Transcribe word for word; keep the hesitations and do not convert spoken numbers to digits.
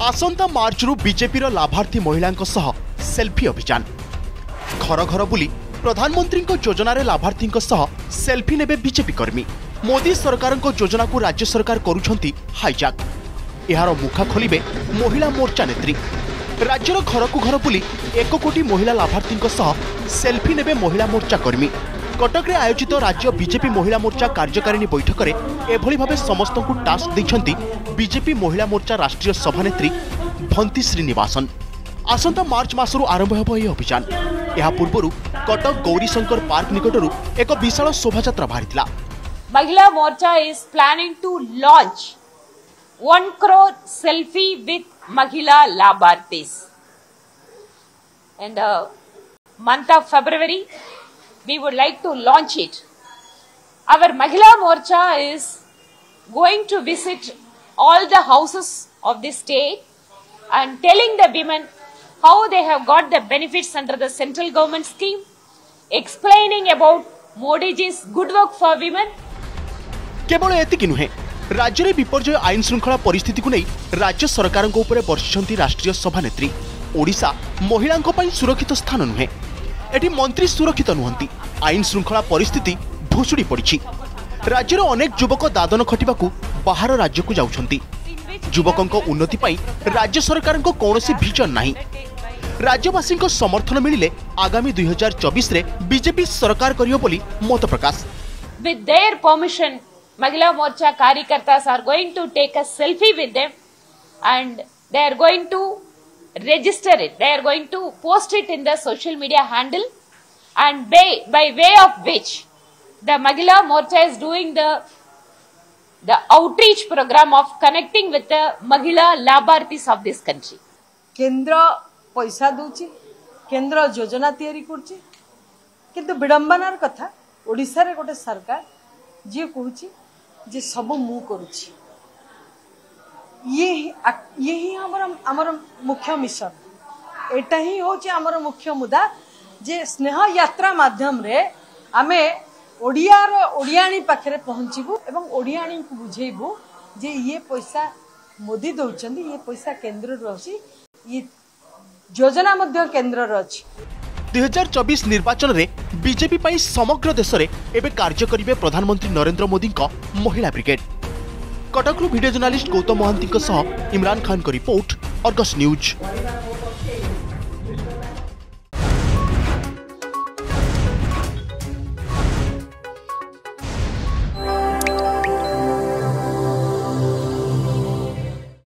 आसंता मार्च रु बीजेपी लाभार्थी महिला सेल्फी अभियान घर घर बुली प्रधानमंत्री योजन लाभार्थी सेल्फी नेबे बीजेपी कर्मी। मोदी सरकार योजना को राज्य सरकार करुछंती हाईजैक। यार मुखा खोलिबे महिला मोर्चा नेत्री। राज्यर घर को घर बुली एक कोटी महिला लाभार्थी सेल्फी नेबे महिला मोर्चा कर्मी। कटक रे आयोजित राज्य बीजेपी महिला मोर्चा कार्यकारिणी बैठक में एभली भावे समस्त को टास्क दैछंती बीजेपी महिला मोर्चा राष्ट्रीय सभानेत्री भन्ती श्रीनिवासन। आसंता मार्च मासरू आरंभ होब यह अभियान। यह पूर्व कटक गौरीशंकर पार्क निकटरू एक विशाल शोभायात्रा बाहरितला। महिला मोर्चा is planning to launch one crore selfie with Mahila Labharthis. In the month of February, we would like to launch it. Our Mahila Morcha is going to visit all the houses of the state and telling the women how they have got the benefits under the central government scheme, explaining about Modi ji's good work for women. केवल एतिक नुहे राज्य में विपर्यय आईन श्रृंखला परिस्थिति को नहीं राज्य सरकार बर्षिंट राष्ट्रीय सभानेत्री। ओडिशा महिलांको पई सुरक्षित स्थान नुहे। एटी मंत्री सुरक्षित नुहंती। आईन श्रृंखला परिस्थिति भुसुड़ी पड़ी। राज्यर अनेक युवक दादन खटिबाकू बाहर राज्य को जाउछंती। युवकों उन्नति पाई राज्य सरकार को कौनसी विजन नहीं। राज्यवासी समर्थन मिलिले आगामी दुई हजार चौबीस रे बीजेपी सरकार करियो बोली मत प्रकाश। With their permission, Mahila Morcha Karyakartas are going to take a selfie with them and they are going to register it. They are going to post it in the social media handle, and by, by way of which the Mahila Morcha is doing the the outreach program of connecting with the Mahila Labharthis of this country. केंद्र पैसा दूची, केंद्र योजना तैयारी करची, किंतु विडंबनार कथा ओडिशा रे गोटे सरकार जे कहूची जे सब मु करूची। ये यही हमर हमर मुख्य मिशन। एटा ही होची हमर मुख्य मुद्दा जे स्नेह यात्रा माध्यम रे आमे ओडिया रो ओडियाणी पाखरे पहुंचीबू एवं ओडियाणी को बुझेबू जे ये पैसा मोदी दउचंदी, ये पैसा केंद्र रो अछि, ये योजना मध्य केंद्र रो अछि। दुई हजार चौबीस निर्वाचन रे बीजेपी पाई समग्र देश में एवं कार्य करिवे प्रधानमंत्री नरेंद्र मोदी का महिला brigade. Cuttack video journalist Gautam Mahanti Imran Khan का रिपोर्ट, अर्गस न्यूज।